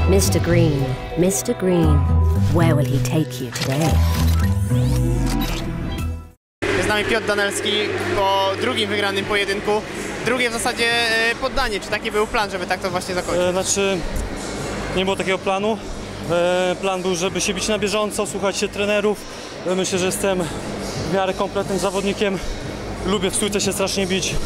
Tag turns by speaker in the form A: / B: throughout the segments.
A: Mr. Green, Mr. Green, where will he take you today?
B: Jest z nami Piotr Danelski po drugim wygranym pojedynku. Drugie w zasadzie poddanie. Czy taki był plan, żeby tak to właśnie zakończyć?
C: Znaczy, nie było takiego planu. Plan był, żeby się bić na bieżąco, słuchać się trenerów. Myślę, że jestem w miarę kompletnym zawodnikiem. Lubię w stójce się strasznie bić.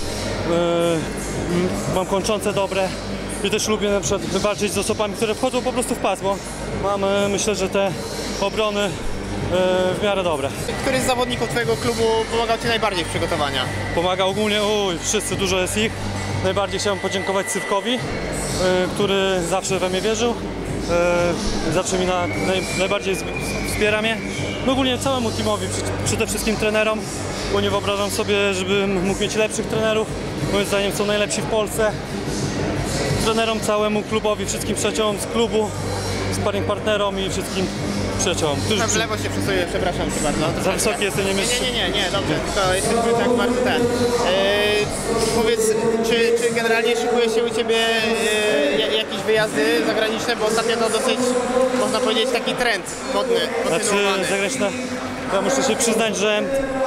C: Mam kończące dobre. I też lubię na przykład walczyć z osobami, które wchodzą po prostu w pas, bo mam, myślę, że te obrony w miarę dobre.
B: Który z zawodników twojego klubu pomagał ci najbardziej w przygotowaniach?
C: Pomaga ogólnie, wszyscy, dużo jest ich. Najbardziej chciałem podziękować Sywkowi, który zawsze we mnie wierzył. Zawsze mi najbardziej wspiera mnie. No ogólnie całemu teamowi, przede wszystkim trenerom, bo nie wyobrażam sobie, żebym mógł mieć lepszych trenerów. Moim zdaniem są najlepsi w Polsce. Trenerom, całemu klubowi, wszystkim przyjaciołom z klubu, sparring partnerom i wszystkim przyjaciołom.
B: W lewo się przesuję, przepraszam cię bardzo.
C: Za wysoki jestem, nie myślę.
B: Nie, dobrze, tylko jesteśmy tak bardzo ten. Powiedz, czy generalnie szykuje się u ciebie jakieś wyjazdy zagraniczne, bo ostatnio to dosyć, można powiedzieć, taki trend modny, kontynuowany.
C: Znaczy zagraniczne, ja muszę się przyznać, że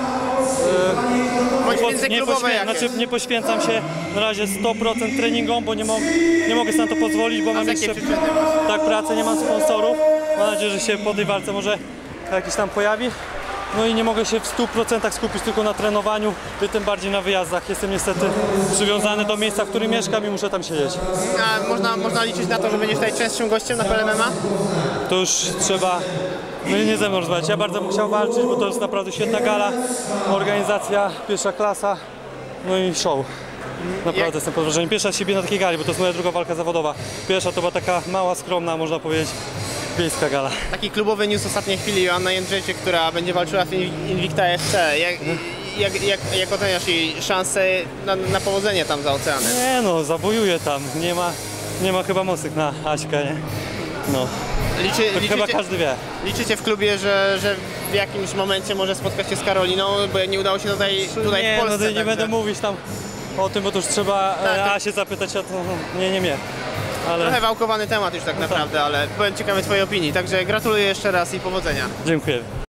C: nie poświęcam się na razie 100% treningom, bo nie mogę sobie na to pozwolić, bo mam jeszcze pracę, nie mam sponsorów. Mam nadzieję, że się po tej walce może jakiś tam pojawi. No i nie mogę się w 100% skupić tylko na trenowaniu, tym bardziej na wyjazdach. Jestem niestety przywiązany do miejsca, w którym mieszkam i muszę tam siedzieć.
B: A można liczyć na to, że będziesz tutaj częstszym gościem na PLMMA?
C: To już trzeba, no nie ze mną rozmawiać. Ja bardzo bym chciał walczyć, bo to jest naprawdę świetna gala, organizacja, pierwsza klasa, no i show. Naprawdę jestem pod wrażeniem. Pierwsza siebie na takiej gali, bo to jest moja druga walka zawodowa. Pierwsza to była taka mała, skromna, można powiedzieć, wiejska gala.
B: Taki klubowy news ostatniej chwili, Joanna Jędrzejczyk, która będzie walczyła w Invicta FC. Jak oceniasz jej szanse na powodzenie tam za oceanem?
C: Nie no, zawojuje tam. Nie ma chyba mocy na Aśkę, nie? No. Chyba każdy wie.
B: Liczycie w klubie, że w jakimś momencie może spotkać się z Karoliną, bo nie udało się tutaj w Polsce.
C: Nie będę mówić tam o tym, bo to już trzeba się zapytać, a to nie mnie. Ale...
B: Trochę wałkowany temat już tak naprawdę, ale byłem ciekawy twojej opinii, także gratuluję jeszcze raz i powodzenia.
C: Dziękuję.